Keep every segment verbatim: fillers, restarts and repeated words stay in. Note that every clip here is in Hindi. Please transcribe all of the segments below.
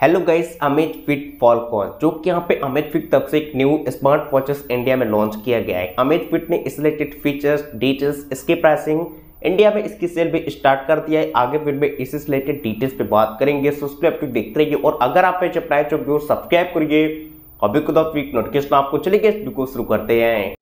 Hello guys, Amazfit Falcon जो कि यहाँ पे अमेज फिट तब से एक न्यू स्मार्ट वॉचेस इंडिया में लॉन्च किया गया है। अमेज फिट ने इस रिलेटेड फीचर्स, डिटेल्स, इसकी प्राइसिंग, इंडिया में इसकी सेल भी स्टार्ट कर दिया है। आगे फिर में इस रिलेटेड डिटेल्स पे बात करेंगे, सब्सक्राइब टू देखते रहिए। और अगर आप पे प्राइस जो सब्सक्राइब करिए अभी खुद वीक नोटिफिकेशन आपको चलेगी। इस वीडियो को शुरू करते हैं।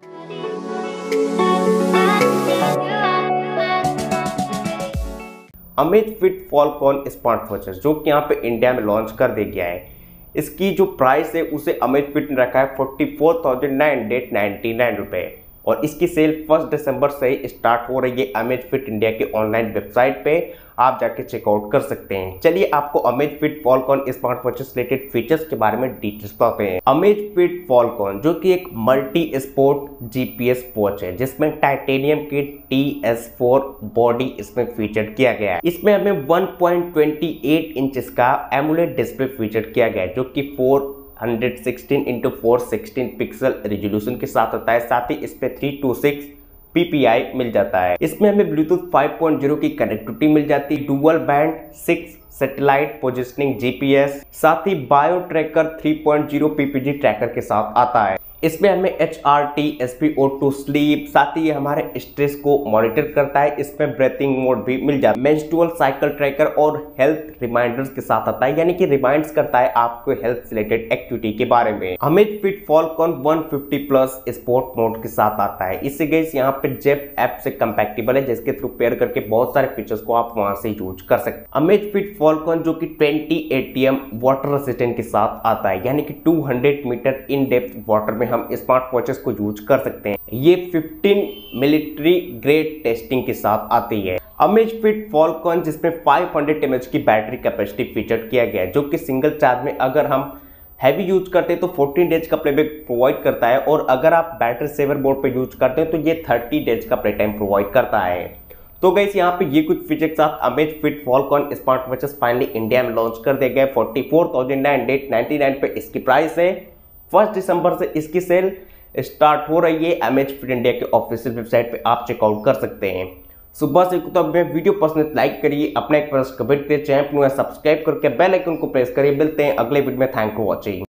Amazfit Falcon smart watches जो कि यहाँ पे इंडिया में लॉन्च कर दिया गया है। इसकी जो प्राइस है उसे अमेज फिट ने रखा है forty four thousand nine hundred ninety nine रुपये और इसकी सेल फर्स्ट दिसंबर से ही स्टार्ट हो रही है। अमेज फिट इंडिया के ऑनलाइन वेबसाइट पे आप जाके चेकआउट कर सकते हैं। चलिए आपको Amazfit Falcon smart watches related features के बारे में डिटेल्स बताते हैं। अमेज फिट फॉलकॉन जो कि एक मल्टी स्पोर्ट जीपीएस वॉच है जिसमें टाइटेनियम की टी एस फोर बॉडी इसमें फीचर किया गया है। इसमें हमें one point two eight inches का एमुलेट डिस्प्ले फीचर किया गया है जो कि four hundred sixteen into four sixteen pixel resolution के साथ होता है। साथ ही इस पे थ्री टू सिक्स पीपीआई मिल जाता है। इसमें हमें ब्लूटूथ फाइव पॉइंट ज़ीरो की कनेक्टिविटी मिल जाती है, dual band six satellite positioning GPS, साथ ही bio tracker three point zero PPG tracker के साथ आता है। इसमें हमें H R T, S P O two sleep, साथ ही ये हमारे स्ट्रेस को मॉनिटर करता है। इसमें ब्रीथिंग मोड भी मिल जाता है। मेंस्ट्रुअल साइकिल ट्रैकर और हेल्थ रिमाइंडर्स के साथ आता है, यानी कि रिमाइंड्स करता है आपको हेल्थ से रिलेटेड एक्टिविटी के बारे में। Amazfit Falcon one fifty plus sport mode के साथ आता है। इससे गाइस यहाँ पे जेप ऐप से कंपैटिबल है जिसके थ्रू पेयर करके बहुत सारे फीचर्स को आप वहां से यूज कर सकते हैं। अमेज फिट फॉलकॉन जो कि ट्वेंटी एटीएम वाटर रेसिस्टेंट के साथ आता है, यानी कि two hundred metre in depth water में हम स्मार्ट वॉचेस को यूज कर सकते हैं। ये फिफ्टीन मिलिट्री ग्रेड टेस्टिंग के साथ आती है। अमेज फिट फॉलकॉन जिसमें फाइव हंड्रेड एम एच की बैटरी कैपेसिटी फीचर किया गया है जो कि सिंगल चार्ज में अगर हम हैवी यूज करते हैं तो फोर्टीन डेज का प्लेबैक प्रोवाइड करता है और अगर आप बैटरी सेवर मोड पे यूज करते हैं तो ये थर्टी डेज का प्ले टाइम प्रोवाइड करता है। तो गाइस यहाँ पे ये कुछ फीचर के साथ Amazfit Falcon smart watches finally India में लॉन्च कर दिया गया है। Forty four thousand nine hundred ninety nine पे इसकी प्राइस है। फर्स्ट दिसंबर से इसकी सेल स्टार्ट हो रही है। अमेज फिट इंडिया के ऑफिशियल वेबसाइट पे आप चेकआउट कर सकते हैं। सुबह से तो में वीडियो पसंद लाइक करिए, अपना एक कमेंट करिए, चैनल को सब्सक्राइब करके बेल आइकन को प्रेस करिए। मिलते हैं अगले वीडियो में। Thank you for watching.